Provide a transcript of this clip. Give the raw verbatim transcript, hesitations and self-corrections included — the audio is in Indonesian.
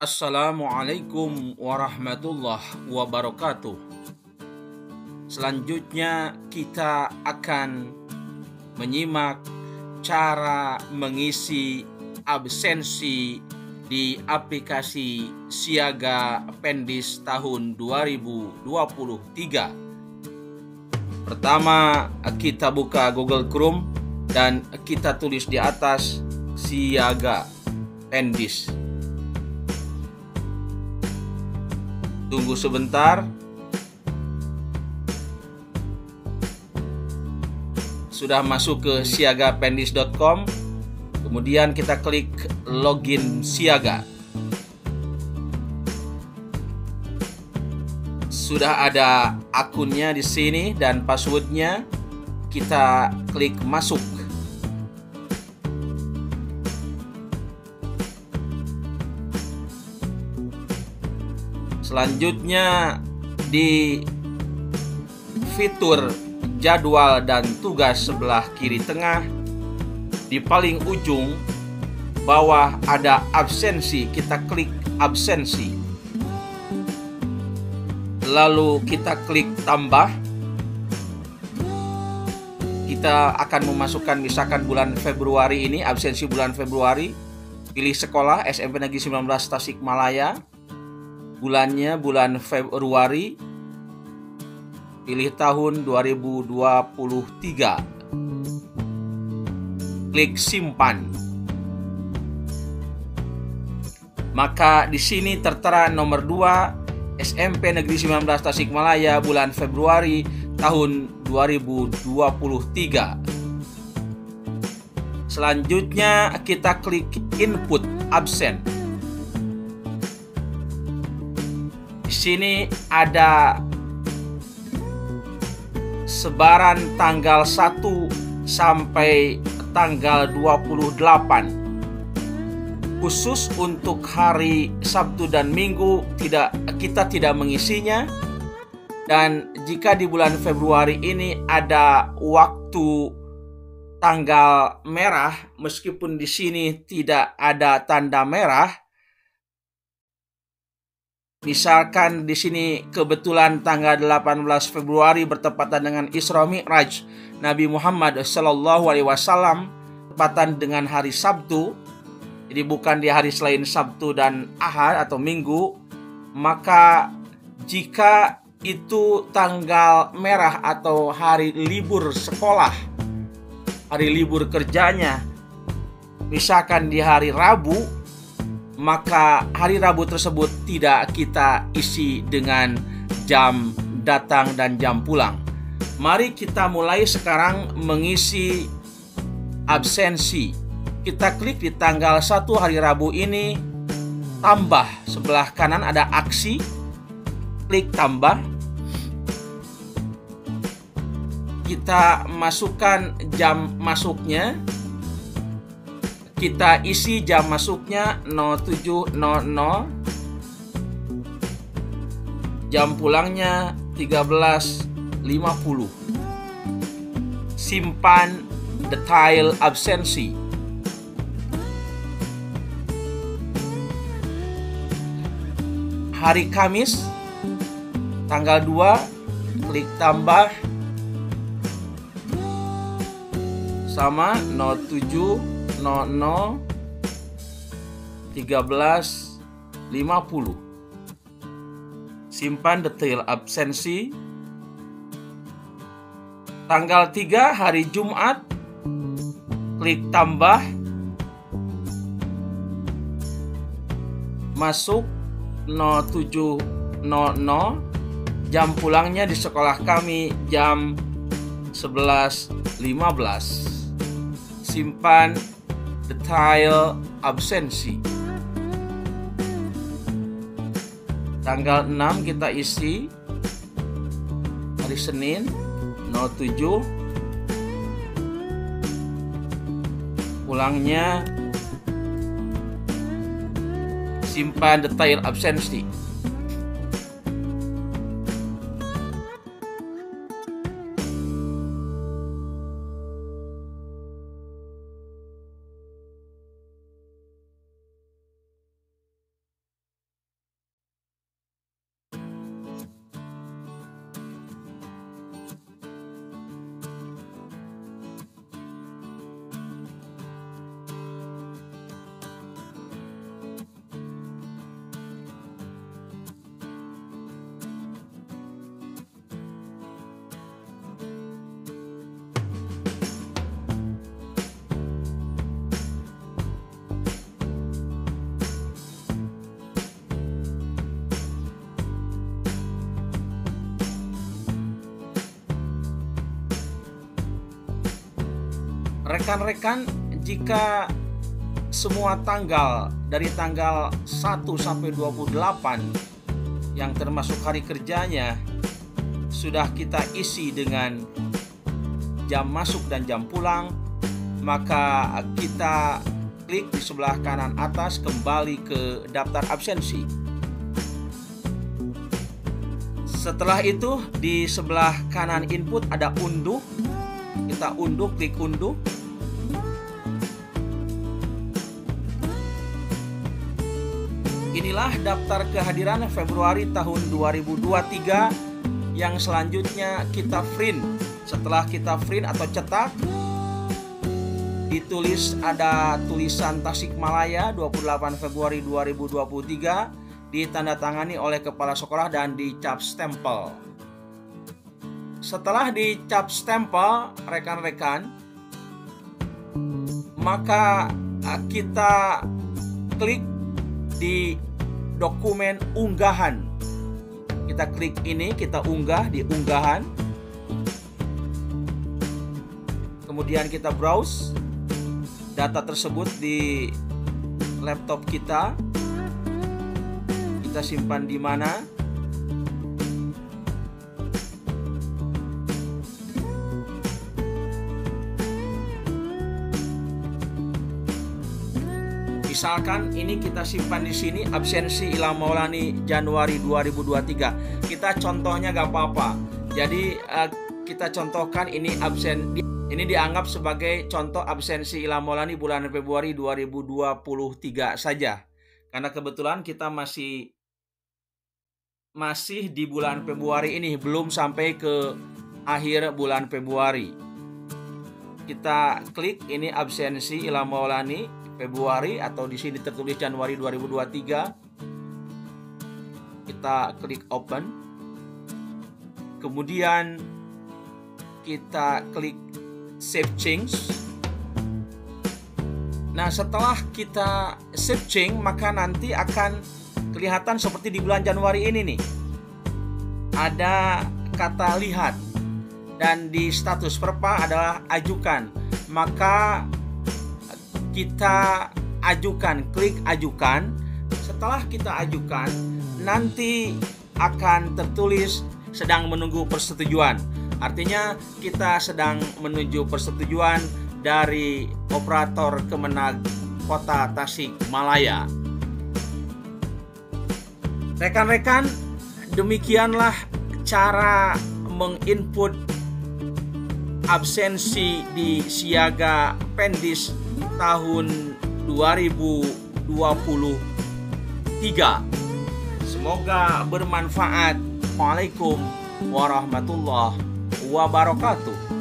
Assalamualaikum warahmatullahi wabarakatuh. Selanjutnya kita akan menyimak cara mengisi absensi di aplikasi Siaga Pendis tahun dua ribu dua puluh tiga. Pertama, kita buka Google Chrome dan kita tulis di atas Siaga Pendis. Tunggu sebentar. Sudah masuk ke siaga pendis dot com. Kemudian kita klik login Siaga. Sudah ada akunnya di sini dan passwordnya. Kita klik masuk. Selanjutnya di fitur jadwal dan tugas sebelah kiri tengah, di paling ujung bawah ada absensi. Kita klik absensi. Lalu kita klik tambah. Kita akan memasukkan misalkan bulan Februari ini, absensi bulan Februari. Pilih sekolah S M P Negeri sembilan belas Tasikmalaya. Bulannya bulan Februari, pilih tahun dua ribu dua puluh tiga. Klik simpan. Maka di sini tertera nomor dua, S M P Negeri sembilan belas Tasikmalaya, bulan Februari tahun dua ribu dua puluh tiga. Selanjutnya kita klik input absen. Di sini ada sebaran tanggal satu sampai tanggal dua puluh delapan. Khusus untuk hari Sabtu dan Minggu tidak kita tidak mengisinya. Dan jika di bulan Februari ini ada waktu tanggal merah, meskipun di sini tidak ada tanda merah. Misalkan di sini kebetulan tanggal delapan belas Februari bertepatan dengan Isra Mi'raj Nabi Muhammad Shallallahu Alaihi Wasallam, bertepatan dengan hari Sabtu, jadi bukan di hari selain Sabtu dan Ahad atau Minggu, maka jika itu tanggal merah atau hari libur sekolah, hari libur kerjanya, misalkan di hari Rabu, maka hari Rabu tersebut tidak kita isi dengan jam datang dan jam pulang. Mari kita mulai sekarang mengisi absensi. Kita klik di tanggal satu hari Rabu ini, tambah. Sebelah kanan ada aksi, klik tambah. Kita masukkan jam masuknya. Kita isi jam masuknya nol tujuh nol nol, jam pulangnya tiga belas lima puluh. Simpan detail absensi. Hari Kamis tanggal dua, klik tambah. Sama nol tujuh nol nol tiga belas lima puluh. Simpan detail absensi. Tanggal tiga hari Jumat, klik tambah. Masuk nol tujuh nol nol. Jam pulangnya di sekolah kami jam sebelas lima belas. Simpan detail absensi. Tanggal enam kita isi hari Senin nol tujuh. Pulangnya simpan detail absensi. Rekan-rekan, jika semua tanggal dari tanggal satu sampai dua puluh delapan yang termasuk hari kerjanya sudah kita isi dengan jam masuk dan jam pulang, maka kita klik di sebelah kanan atas kembali ke daftar absensi. Setelah itu di sebelah kanan input ada unduh. Kita unduh, klik unduh. Inilah daftar kehadiran Februari tahun dua ribu dua puluh tiga yang selanjutnya kita print. Setelah kita print atau cetak, ditulis ada tulisan Tasikmalaya dua puluh delapan Februari dua ribu dua puluh tiga, ditandatangani oleh kepala sekolah dan dicap stempel. Setelah dicap stempel, rekan-rekan, maka kita klik di dokumen unggahan. Kita klik ini, kita unggah di unggahan. Kemudian kita browse data tersebut di laptop kita. Kita simpan di mana? Misalkan ini kita simpan di sini, absensi Ilham Maulani Januari dua ribu dua puluh tiga. Kita contohnya gak apa-apa. Jadi uh, kita contohkan ini absen ini dianggap sebagai contoh absensi Ilham Maulani bulan Februari dua ribu dua puluh tiga saja. Karena kebetulan kita masih masih di bulan Februari ini, belum sampai ke akhir bulan Februari. Kita klik ini absensi Ilham Maulani Februari, atau di sini tertulis Januari dua ribu dua puluh tiga. Kita klik open. Kemudian kita klik save change. Nah, setelah kita save change, maka nanti akan kelihatan seperti di bulan Januari ini nih. Ada kata lihat dan di status perpa adalah ajukan. Maka kita ajukan, klik ajukan. Setelah kita ajukan, nanti akan tertulis sedang menunggu persetujuan. Artinya kita sedang menuju persetujuan dari operator Kemenag Kota Tasikmalaya. Rekan-rekan, demikianlah cara menginput absensi di Siaga Pendis tahun dua ribu dua puluh tiga. Semoga bermanfaat. Waalaikumsalam warahmatullahi wabarakatuh.